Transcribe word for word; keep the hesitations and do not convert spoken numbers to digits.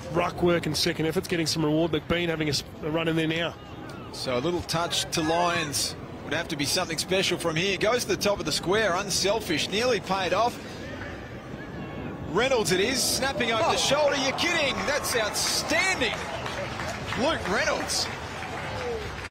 ruck work and second efforts, getting some reward. McBean having a, a run in there now. So a little touch to Lyons would have to be something special from here. Goes to the top of the square, unselfish, nearly paid off. Reynolds it is, snapping over oh. the shoulder. You're kidding? That's outstanding. Luke Reynolds.